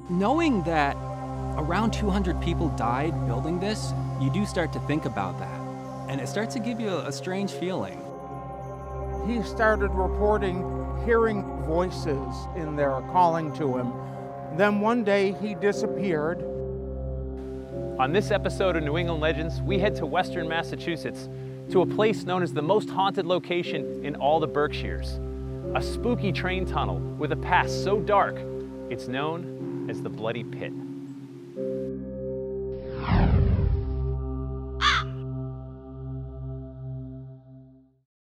Knowing that around 200 people died building this, you do start to think about that. And it starts to give you a strange feeling. He started reporting hearing voices in there calling to him. Then one day he disappeared. On this episode of New England Legends, we head to Western Massachusetts to a place known as the most haunted location in all the Berkshires. A spooky train tunnel with a past so dark, it's known as the Bloody Pit.